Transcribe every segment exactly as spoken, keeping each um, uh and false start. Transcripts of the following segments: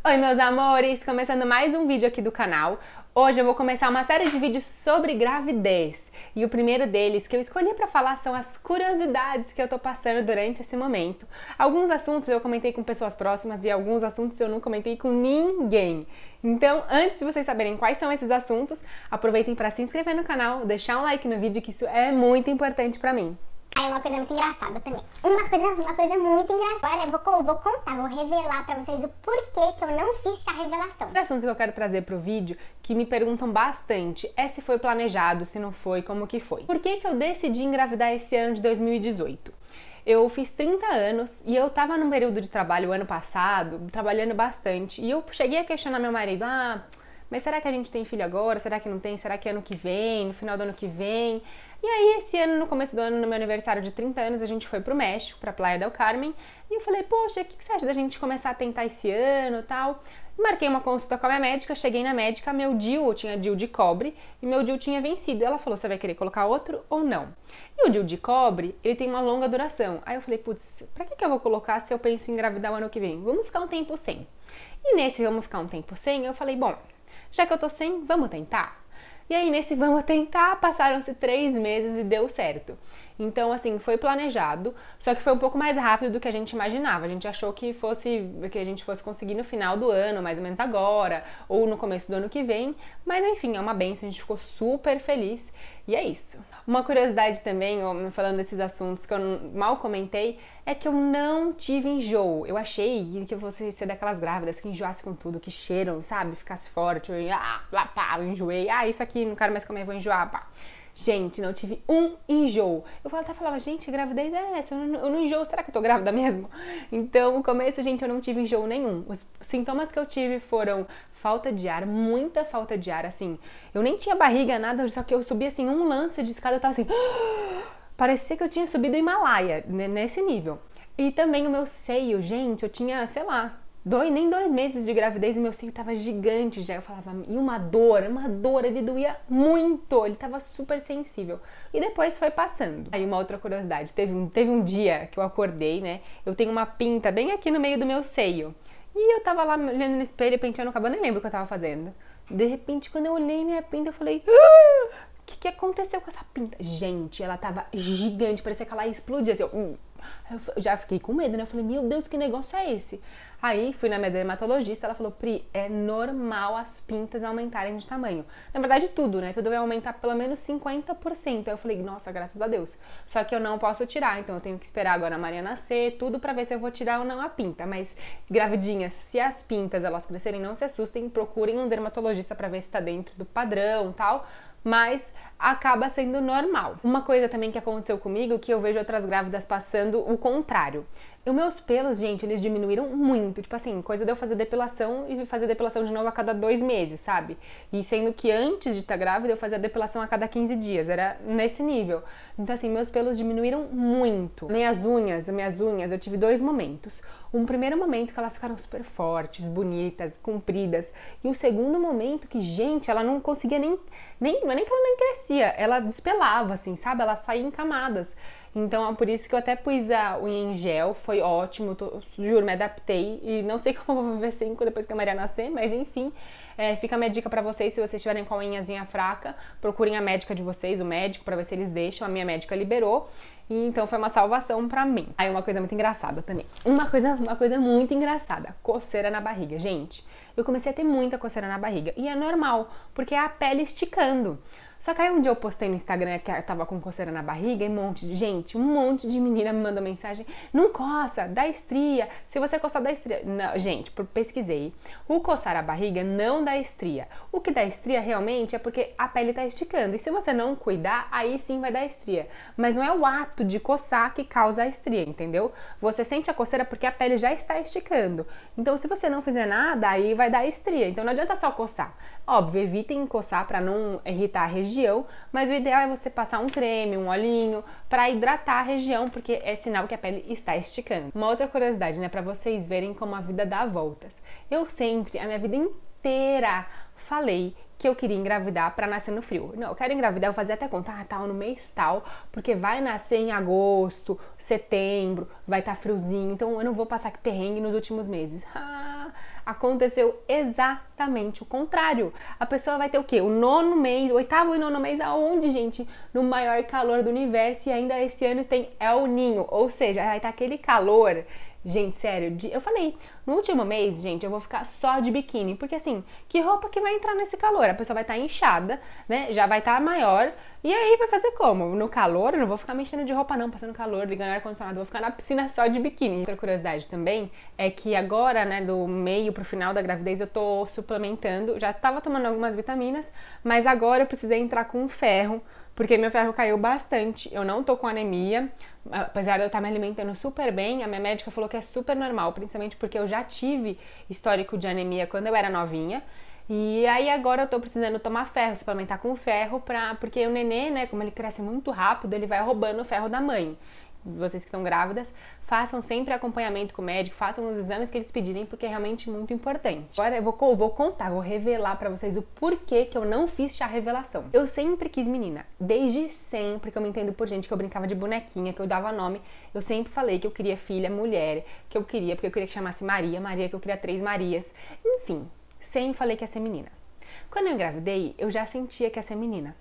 Oi meus amores, começando mais um vídeo aqui do canal. Hoje eu vou começar uma série de vídeos sobre gravidez. E o primeiro deles que eu escolhi para falar são as curiosidades que eu tô passando durante esse momento. Alguns assuntos eu comentei com pessoas próximas e alguns assuntos eu não comentei com ninguém. Então, antes de vocês saberem quais são esses assuntos, aproveitem para se inscrever no canal, deixar um like no vídeo, que isso é muito importante para mim. Aí uma coisa muito engraçada também. Uma coisa, uma coisa muito engraçada. Agora eu vou, vou contar, vou revelar pra vocês o porquê que eu não fiz chá revelação. O assunto que eu quero trazer pro vídeo, que me perguntam bastante, é se foi planejado, se não foi, como que foi. Por que que eu decidi engravidar esse ano de dois mil e dezoito? Eu fiz trinta anos e eu tava num período de trabalho ano passado, trabalhando bastante, e eu cheguei a questionar meu marido, ah, mas será que a gente tem filho agora? Será que não tem? Será que ano que vem? No final do ano que vem? E aí, esse ano, no começo do ano, no meu aniversário de trinta anos, a gente foi pro México, pra Playa del Carmen, e eu falei, poxa, o que, que você acha da gente começar a tentar esse ano e tal? Marquei uma consulta com a minha médica, cheguei na médica, meu D I U, eu tinha D I U de cobre, e meu D I U tinha vencido. Ela falou, você vai querer colocar outro ou não? E o D I U de cobre, ele tem uma longa duração. Aí eu falei, putz, pra que, que eu vou colocar se eu penso em engravidar o ano que vem? Vamos ficar um tempo sem. E nesse vamos ficar um tempo sem, eu falei, bom, já que eu tô sem, vamos tentar? E aí, nesse vamos tentar, passaram-se três meses e deu certo. Então, assim, foi planejado, só que foi um pouco mais rápido do que a gente imaginava. A gente achou que fosse, que a gente fosse conseguir no final do ano, mais ou menos agora, ou no começo do ano que vem. Mas, enfim, é uma bênção, a gente ficou super feliz. E é isso. Uma curiosidade também, falando desses assuntos que eu mal comentei, é que eu não tive enjoo. Eu achei que eu fosse ser daquelas grávidas que enjoasse com tudo, que cheiram, sabe? Ficasse forte, eu ia, ah, lá, pá, eu enjoei. Ah, isso aqui, não quero mais comer, vou enjoar, pá. Gente, não tive um enjoo. Eu até falava, gente, que gravidez é essa? Eu não, eu não enjoo, será que eu tô grávida mesmo? Então, no começo, gente, eu não tive enjoo nenhum. Os sintomas que eu tive foram falta de ar, muita falta de ar, assim. Eu nem tinha barriga, nada, só que eu subi, assim, um lance de escada, eu tava assim... Parecia que eu tinha subido o Himalaia, nesse nível. E também o meu seio, gente, eu tinha, sei lá... Dois, nem dois meses de gravidez e meu seio tava gigante já. Eu falava, e uma dor, uma dor, ele doía muito, ele tava super sensível. E depois foi passando. Aí uma outra curiosidade, teve um, teve um dia que eu acordei, né? Eu tenho uma pinta bem aqui no meio do meu seio. E eu tava lá olhando no espelho, penteando o cabelo, nem lembro o que eu tava fazendo. De repente, quando eu olhei minha pinta, eu falei... Ah, o que, que aconteceu com essa pinta? Gente, ela tava gigante, parecia que ela ia explodir, assim, eu... Eu já fiquei com medo, né? Eu falei, meu Deus, que negócio é esse? Aí fui na minha dermatologista, ela falou, Pri, é normal as pintas aumentarem de tamanho. Na verdade, tudo, né? Tudo vai aumentar pelo menos cinquenta por cento. Aí eu falei, nossa, graças a Deus. Só que eu não posso tirar, então eu tenho que esperar agora a Maria nascer, tudo pra ver se eu vou tirar ou não a pinta. Mas, gravidinhas, se as pintas elas crescerem, não se assustem, procurem um dermatologista pra ver se tá dentro do padrão e tal. Mas acaba sendo normal. Uma coisa também que aconteceu comigo, que eu vejo outras grávidas passando o contrário. Os meus pelos, gente, eles diminuíram muito. Tipo assim, coisa de eu fazer depilação e fazer depilação de novo a cada dois meses, sabe? E sendo que antes de estar grávida, eu fazia depilação a cada quinze dias. Era nesse nível. Então, assim, meus pelos diminuíram muito. Minhas unhas, minhas unhas, eu tive dois momentos. Um primeiro momento que elas ficaram super fortes, bonitas, compridas. E o segundo momento que, gente, ela não conseguia nem... nem não é nem que ela nem crescia, ela despelava, assim, sabe? Ela saía em camadas. Então, é por isso que eu até pus a unha em gel, foi ótimo, tô, juro, me adaptei. E não sei como eu vou viver cinco depois que a Maria nascer, mas enfim, é, fica a minha dica pra vocês, se vocês estiverem com a unhazinha fraca, procurem a médica de vocês, o médico, pra ver se eles deixam. A minha médica liberou, e então foi uma salvação pra mim. Aí uma coisa muito engraçada também, uma coisa, uma coisa muito engraçada, coceira na barriga. Gente, eu comecei a ter muita coceira na barriga, e é normal, porque é a pele esticando. Só que aí um dia eu postei no Instagram que eu tava com coceira na barriga e um monte de gente, um monte de menina me mandou mensagem, não coça, dá estria, se você coçar dá estria. Não, gente, pesquisei, o coçar a barriga não dá estria. O que dá estria realmente é porque a pele tá esticando, e se você não cuidar, aí sim vai dar estria. Mas não é o ato de coçar que causa a estria, entendeu? Você sente a coceira porque a pele já está esticando. Então se você não fizer nada, aí vai dar estria. Então não adianta só coçar. Óbvio, evitem coçar para não irritar a região, mas o ideal é você passar um creme, um olhinho, para hidratar a região, porque é sinal que a pele está esticando. Uma outra curiosidade, né, para vocês verem como a vida dá voltas. Eu sempre, a minha vida inteira, falei que eu queria engravidar para nascer no frio. Não, eu quero engravidar, eu fazia até conta, ah, tal, no mês tal, porque vai nascer em agosto, setembro, vai estar friozinho, então eu não vou passar perrengue nos últimos meses. Ah, Aconteceu exatamente o contrário. A pessoa vai ter o quê? O nono mês, o oitavo e nono mês aonde, gente? No maior calor do universo e ainda esse ano tem El Niño, ou seja, vai estar aquele calor. Gente, sério, eu falei, no último mês, gente, eu vou ficar só de biquíni, porque assim, que roupa que vai entrar nesse calor? A pessoa vai estar inchada, né, já vai estar maior, e aí vai fazer como? No calor, eu não vou ficar mexendo de roupa não, passando calor, ligando ar-condicionado, vou ficar na piscina só de biquíni. Outra curiosidade também é que agora, né, do meio pro final da gravidez, eu tô suplementando, já tava tomando algumas vitaminas, mas agora eu precisei entrar com ferro, porque meu ferro caiu bastante, eu não tô com anemia, apesar de eu estar me alimentando super bem, a minha médica falou que é super normal, principalmente porque eu já tive histórico de anemia quando eu era novinha, e aí agora eu tô precisando tomar ferro, suplementar com ferro, pra, porque o nenê, né, como ele cresce muito rápido, ele vai roubando o ferro da mãe. Vocês que estão grávidas, façam sempre acompanhamento com o médico, façam os exames que eles pedirem, porque é realmente muito importante. Agora eu vou, vou contar, vou revelar pra vocês o porquê que eu não fiz chá revelação. Eu sempre quis menina, desde sempre que eu me entendo por gente, que eu brincava de bonequinha, que eu dava nome, eu sempre falei que eu queria filha, mulher, que eu queria, porque eu queria que chamasse Maria, Maria, que eu queria três Marias, enfim, sempre falei que ia ser menina. Quando eu engravidei, eu já sentia que ia ser menina.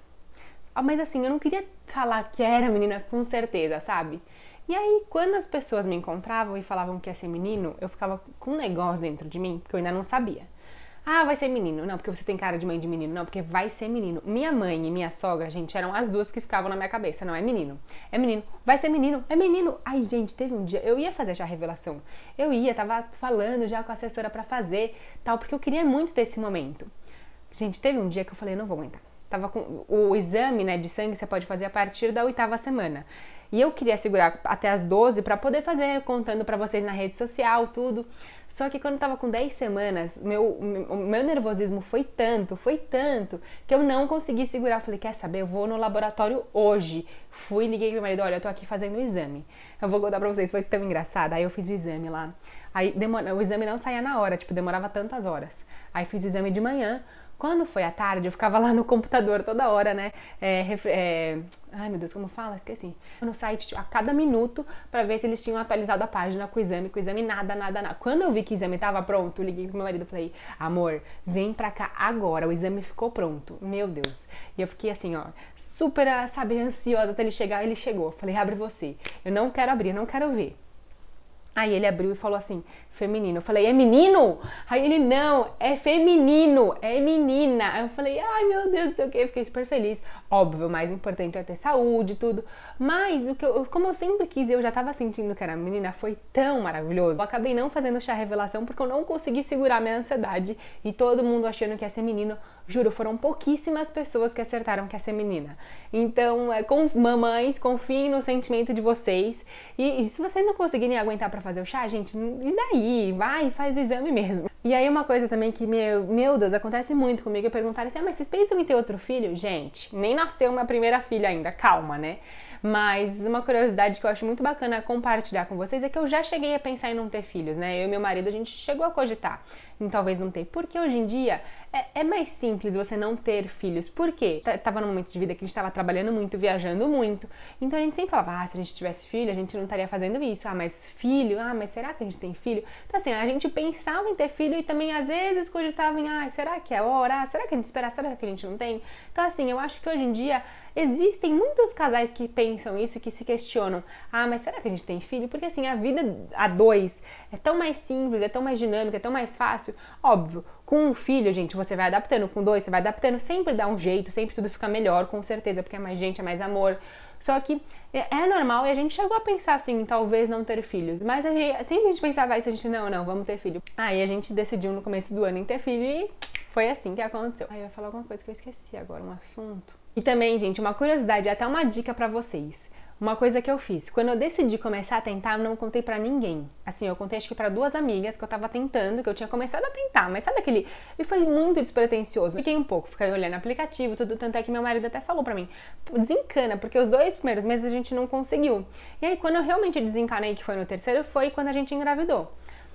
Mas assim, eu não queria falar que era menina com certeza, sabe? E aí, quando as pessoas me encontravam e falavam que ia ser menino, eu ficava com um negócio dentro de mim, porque eu ainda não sabia. Ah, vai ser menino. Não, porque você tem cara de mãe de menino. Não, porque vai ser menino. Minha mãe e minha sogra, gente, eram as duas que ficavam na minha cabeça. Não, é menino. É menino. Vai ser menino. É menino. Ai, gente, teve um dia, eu ia fazer já a revelação. Eu ia, tava falando já com a assessora pra fazer, tal, porque eu queria muito ter esse momento. Gente, teve um dia que eu falei, não vou aguentar. Tava com o exame, né, de sangue você pode fazer a partir da oitava semana. E eu queria segurar até as doze para poder fazer, contando para vocês na rede social, tudo. Só que quando eu tava com dez semanas, meu, meu, meu nervosismo foi tanto, foi tanto, que eu não consegui segurar. Eu falei, quer saber, eu vou no laboratório hoje. Fui, liguei pro meu marido, olha, eu tô aqui fazendo o exame. Eu vou contar pra vocês, foi tão engraçado. Aí eu fiz o exame lá. Aí demora, o exame não saía na hora, tipo, demorava tantas horas. Aí fiz o exame de manhã. Quando foi à tarde, eu ficava lá no computador toda hora, né? É, é... Ai, meu Deus, como fala? Esqueci. No site, a cada minuto, pra ver se eles tinham atualizado a página com o exame, com o exame, nada, nada, nada. Quando eu vi que o exame tava pronto, eu liguei pro meu marido e falei, amor, vem pra cá agora, o exame ficou pronto. Meu Deus. E eu fiquei assim, ó, super, sabe, ansiosa até ele chegar. Ele chegou. Eu falei, abre você. Eu não quero abrir, eu não quero ver. Aí ele abriu e falou assim, feminino. Eu falei, é menino? Aí ele, não, é feminino, é menina. Aí eu falei, ai meu Deus, não sei o que, eu fiquei super feliz. Óbvio, o mais importante é ter saúde e tudo. Mas, o que eu, como eu sempre quis e eu já tava sentindo que era menina, foi tão maravilhoso. Eu acabei não fazendo chá revelação porque eu não consegui segurar minha ansiedade. E todo mundo achando que ia ser menino. Juro, foram pouquíssimas pessoas que acertaram que ia ser menina. Então, é, com, mamães, confiem no sentimento de vocês. E, e se vocês não conseguirem aguentar pra fazer o chá, gente, e daí? Vai e faz o exame mesmo. E aí uma coisa também que, meu, meu Deus, acontece muito comigo, é perguntar assim, ah, mas vocês pensam em ter outro filho? Gente, nem nasceu minha primeira filha ainda, calma, né? Mas uma curiosidade que eu acho muito bacana compartilhar com vocês é que eu já cheguei a pensar em não ter filhos, né? Eu e meu marido, a gente chegou a cogitar em talvez não ter, porque hoje em dia é, é mais simples você não ter filhos. Por quê? Tava num momento de vida que a gente tava trabalhando muito, viajando muito, então a gente sempre falava, ah, se a gente tivesse filho, a gente não estaria fazendo isso. Ah, mas filho, ah, mas será que a gente tem filho? Então assim, a gente pensava em ter filho e também às vezes cogitava em, ah, será que é hora? Ah, será que a gente espera? Será que a gente não tem? Então assim, eu acho que hoje em dia existem muitos casais que pensam isso e que se questionam, ah, mas será que a gente tem filho? Porque assim, a vida a dois é tão mais simples, é tão mais dinâmica, é tão mais fácil. Óbvio, com um filho, gente, você vai adaptando, com dois você vai adaptando, sempre dá um jeito, sempre tudo fica melhor, com certeza, porque é mais gente, é mais amor. Só que é normal e a gente chegou a pensar assim, talvez não ter filhos, mas a gente, sempre a gente pensava isso, a gente, não, não, vamos ter filho. Aí a gente decidiu no começo do ano em ter filho e foi assim que aconteceu. Aí eu ia falar alguma coisa que eu esqueci agora, um assunto. E também, gente, uma curiosidade, até uma dica pra vocês. Uma coisa que eu fiz, quando eu decidi começar a tentar, eu não contei pra ninguém. Assim, eu contei acho que pra duas amigas que eu tava tentando, que eu tinha começado a tentar, mas sabe aquele... E foi muito despretensioso. Fiquei um pouco, fiquei olhando aplicativo, tudo, tanto é que meu marido até falou pra mim, desencana, porque os dois primeiros meses a gente não conseguiu. E aí, quando eu realmente desencanei, que foi no terceiro, foi quando a gente engravidou.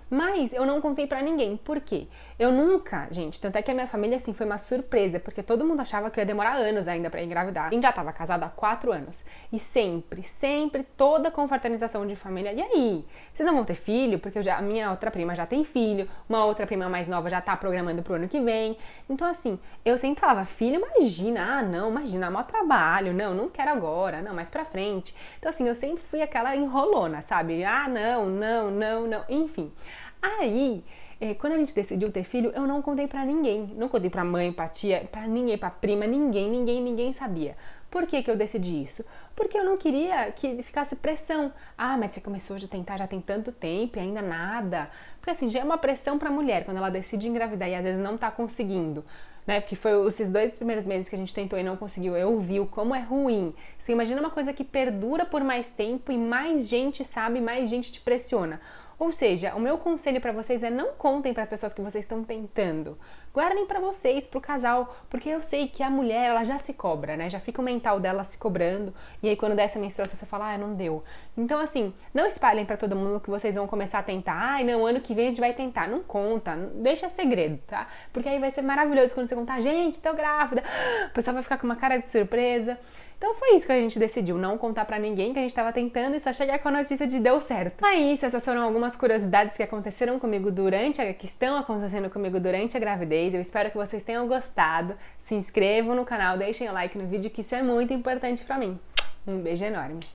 Mas eu não contei pra ninguém. Por quê? Eu nunca, gente, tanto é que a minha família, assim, foi uma surpresa, porque todo mundo achava que eu ia demorar anos ainda pra engravidar. A gente já tava casado há quatro anos. E sempre, sempre, toda confraternização de família. E aí? Vocês não vão ter filho? Porque eu já, a minha outra prima já tem filho, uma outra prima mais nova já tá programando pro ano que vem. Então, assim, eu sempre falava, filho, imagina, ah, não, imagina, maior trabalho, não, não quero agora, não, mais pra frente. Então, assim, eu sempre fui aquela enrolona, sabe? Ah, não, não, não, não, enfim. Aí, eh, quando a gente decidiu ter filho, eu não contei pra ninguém. Não contei pra mãe, pra tia, pra ninguém, pra prima, ninguém, ninguém, ninguém sabia. Por que que eu decidi isso? Porque eu não queria que ficasse pressão. Ah, mas você começou a tentar já tem tanto tempo e ainda nada. Porque assim, já é uma pressão pra mulher quando ela decide engravidar e às vezes não tá conseguindo. Né? Porque foi esses dois primeiros meses que a gente tentou e não conseguiu, eu vi o como é ruim. Você imagina uma coisa que perdura por mais tempo e mais gente sabe, mais gente te pressiona. Ou seja, o meu conselho pra vocês é não contem para as pessoas que vocês estão tentando. Guardem pra vocês, pro casal, porque eu sei que a mulher, ela já se cobra, né? Já fica o mental dela se cobrando, e aí quando desce a menstruação você fala, ah, não deu. Então assim, não espalhem pra todo mundo que vocês vão começar a tentar. Ai, não, ano que vem a gente vai tentar. Não conta, deixa segredo, tá? Porque aí vai ser maravilhoso quando você contar, gente, tô grávida. O pessoal vai ficar com uma cara de surpresa. Então foi isso que a gente decidiu, não contar pra ninguém que a gente tava tentando e só chegar com a notícia de deu certo. É isso, essas foram algumas curiosidades que aconteceram comigo durante, a, que estão acontecendo comigo durante a gravidez. Eu espero que vocês tenham gostado. Se inscrevam no canal, deixem o like no vídeo, que isso é muito importante pra mim. Um beijo enorme.